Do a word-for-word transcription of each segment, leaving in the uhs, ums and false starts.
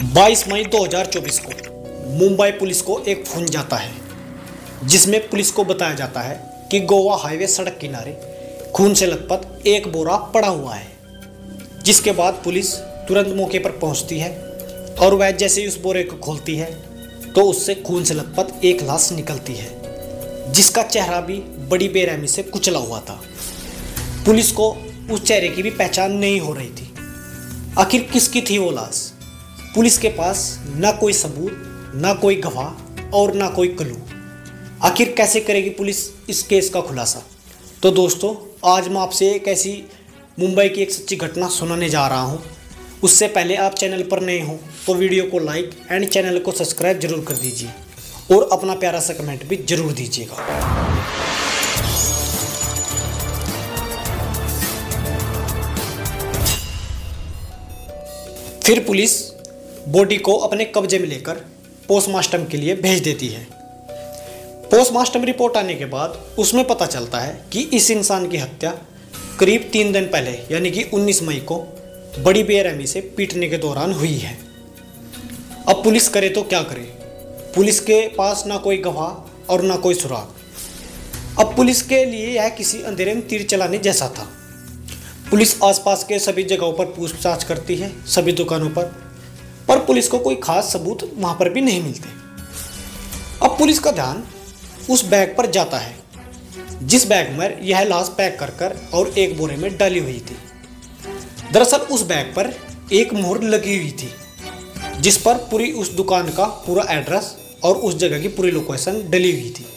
बाईस मई दो हज़ार चौबीस को मुंबई पुलिस को एक फोन जाता है जिसमें पुलिस को बताया जाता है कि गोवा हाईवे सड़क किनारे खून से लथपथ एक बोरा पड़ा हुआ है। जिसके बाद पुलिस तुरंत मौके पर पहुंचती है और वह जैसे ही उस बोरे को खोलती है तो उससे खून से लथपथ एक लाश निकलती है जिसका चेहरा भी बड़ी बेरहमी से कुचला हुआ था। पुलिस को उस चेहरे की भी पहचान नहीं हो रही थी। आखिर किसकी थी वो लाश? पुलिस के पास ना कोई सबूत, ना कोई गवाह और ना कोई क्लू। आखिर कैसे करेगी पुलिस इस केस का खुलासा? तो दोस्तों, आज मैं आपसे एक ऐसी मुंबई की एक सच्ची घटना सुनाने जा रहा हूं। उससे पहले आप चैनल पर नए हो तो वीडियो को लाइक एंड चैनल को सब्सक्राइब जरूर कर दीजिए और अपना प्यारा सा कमेंट भी जरूर दीजिएगा। फिर पुलिस बॉडी को अपने कब्जे में लेकर पोस्टमार्टम के लिए भेज देती है। पोस्टमार्टम रिपोर्ट आने के बाद उसमें पता चलता है कि इस इंसान की हत्या करीब तीन दिन पहले यानी कि उन्नीस मई को बड़ी बेरहमी से पीटने के दौरान हुई है। अब पुलिस करे तो क्या करे? पुलिस के पास ना कोई गवाह और ना कोई सुराग। अब पुलिस के लिए यह किसी अंधेरे में तीर चलाने जैसा था। पुलिस आसपास के सभी जगहों पर पूछताछ करती है, सभी दुकानों पर, पर पुलिस को कोई खास सबूत वहां पर भी नहीं मिलते। अब पुलिस का ध्यान उस बैग पर जाता है जिस बैग में यह लाश पैक कर कर और एक बोरे में डाली हुई थी। दरअसल उस बैग पर एक मोहर लगी हुई थी जिस पर पूरी उस दुकान का पूरा एड्रेस और उस जगह की पूरी लोकेशन डली हुई थी।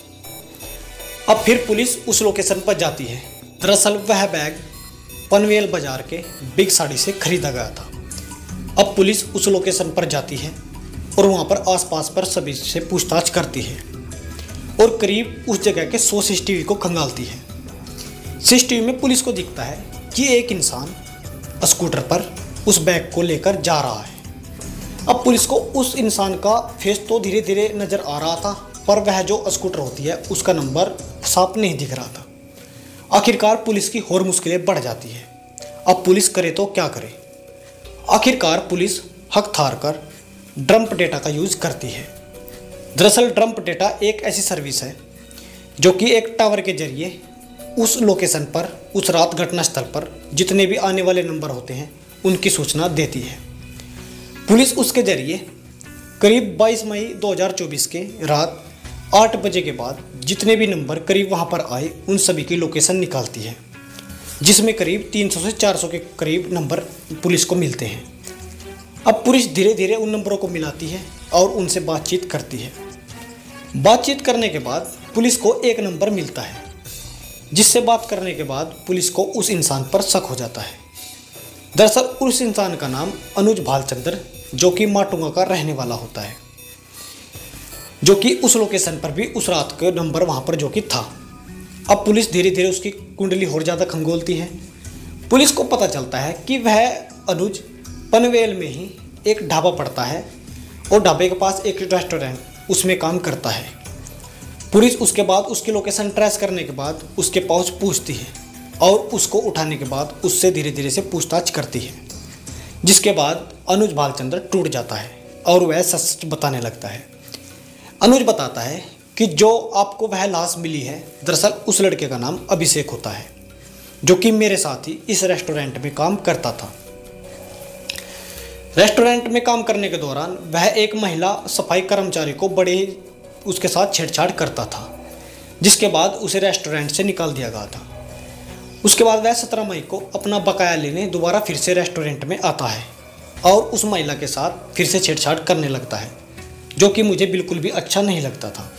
अब फिर पुलिस उस लोकेशन पर जाती है। दरअसल वह बैग पनवेल बाजार के बिग साड़ी से खरीदा गया था। अब पुलिस उस लोकेशन पर जाती है और वहाँ पर आसपास पर सभी से पूछताछ करती है और करीब उस जगह के सौ सीसीटीवी को खंगालती है। सीसीटीवी में पुलिस को दिखता है कि एक इंसान स्कूटर पर उस बैग को लेकर जा रहा है। अब पुलिस को उस इंसान का फेस तो धीरे धीरे नज़र आ रहा था, पर वह जो स्कूटर होती है उसका नंबर साफ नहीं दिख रहा था। आखिरकार पुलिस की और मुश्किलें बढ़ जाती है। अब पुलिस करे तो क्या करे? आखिरकार पुलिस हक हार कर ड्रम्प डेटा का यूज़ करती है। दरअसल ड्रम्प डेटा एक ऐसी सर्विस है जो कि एक टावर के जरिए उस लोकेशन पर उस रात घटनास्थल पर जितने भी आने वाले नंबर होते हैं उनकी सूचना देती है। पुलिस उसके जरिए करीब बाईस मई दो हज़ार चौबीस के रात आठ बजे के बाद जितने भी नंबर करीब वहां पर आए उन सभी की लोकेशन निकालती है, जिसमें करीब तीन सौ से चार सौ के करीब नंबर पुलिस को मिलते हैं। अब पुलिस धीरे धीरे उन नंबरों को मिलाती है और उनसे बातचीत करती है। बातचीत करने के बाद पुलिस को एक नंबर मिलता है जिससे बात करने के बाद पुलिस को उस इंसान पर शक हो जाता है। दरअसल उस इंसान का नाम अनुज भालचंद्र जो कि माटुंगा का रहने वाला होता है, जो कि उस लोकेशन पर भी उस रात के नंबर वहाँ पर जो कि था। अब पुलिस धीरे धीरे उसकी कुंडली और ज़्यादा खंगोलती है। पुलिस को पता चलता है कि वह अनुज पनवेल में ही एक ढाबा पड़ता है और ढाबे के पास एक रेस्टोरेंट उसमें काम करता है। पुलिस उसके बाद उसकी लोकेशन ट्रेस करने के बाद उसके पास पूछती है और उसको उठाने के बाद उससे धीरे धीरे से पूछताछ करती है, जिसके बाद अनुज भालचंद्र टूट जाता है और वह सच सच बताने लगता है। अनुज बताता है कि जो आपको वह लाश मिली है दरअसल उस लड़के का नाम अभिषेक होता है जो कि मेरे साथ ही इस रेस्टोरेंट में काम करता था। रेस्टोरेंट में काम करने के दौरान वह एक महिला सफाई कर्मचारी को बड़े उसके साथ छेड़छाड़ करता था, जिसके बाद उसे रेस्टोरेंट से निकाल दिया गया था। उसके बाद वह सत्रह मई को अपना बकाया लेने दोबारा फिर से रेस्टोरेंट में आता है और उस महिला के साथ फिर से छेड़छाड़ करने लगता है, जो कि मुझे बिल्कुल भी अच्छा नहीं लगता था।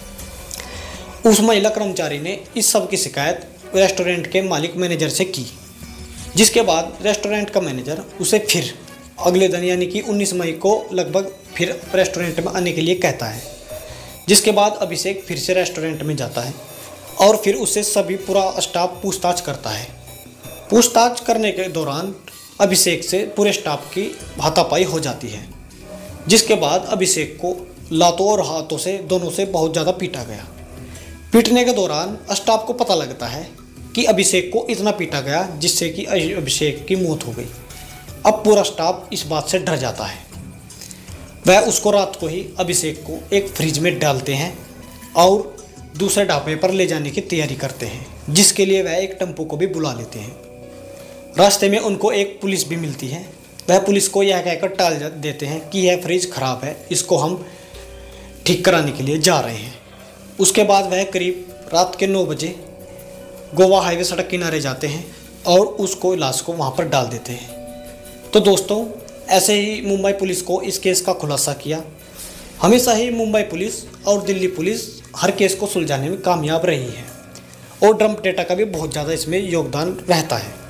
उस महिला कर्मचारी ने इस सब की शिकायत रेस्टोरेंट के मालिक मैनेजर से की, जिसके बाद रेस्टोरेंट का मैनेजर उसे फिर अगले दिन यानी कि उन्नीस मई को लगभग फिर रेस्टोरेंट में आने के लिए कहता है, जिसके बाद अभिषेक फिर से रेस्टोरेंट में जाता है और फिर उससे सभी पूरा स्टाफ पूछताछ करता है। पूछताछ करने के दौरान अभिषेक से पूरे स्टाफ की हाथापाई हो जाती है, जिसके बाद अभिषेक को लातों और हाथों से दोनों से बहुत ज़्यादा पीटा गया। पीटने के दौरान स्टाफ को पता लगता है कि अभिषेक को इतना पीटा गया जिससे कि अभिषेक की मौत हो गई। अब पूरा स्टाफ इस बात से डर जाता है। वह उसको रात को ही अभिषेक को एक फ्रिज में डालते हैं और दूसरे ढाबे पर ले जाने की तैयारी करते हैं, जिसके लिए वह एक टेम्पो को भी बुला लेते हैं। रास्ते में उनको एक पुलिस भी मिलती है। वह पुलिस को यह कहकर टाल देते हैं कि यह फ्रिज ख़राब है, इसको हम ठीक कराने के लिए जा रहे हैं। उसके बाद वह करीब रात के नौ बजे गोवा हाईवे सड़क किनारे जाते हैं और उसको लाश को वहाँ पर डाल देते हैं। तो दोस्तों, ऐसे ही मुंबई पुलिस को इस केस का खुलासा किया। हमेशा ही मुंबई पुलिस और दिल्ली पुलिस हर केस को सुलझाने में कामयाब रही है और ड्रम डेटा का भी बहुत ज़्यादा इसमें योगदान रहता है।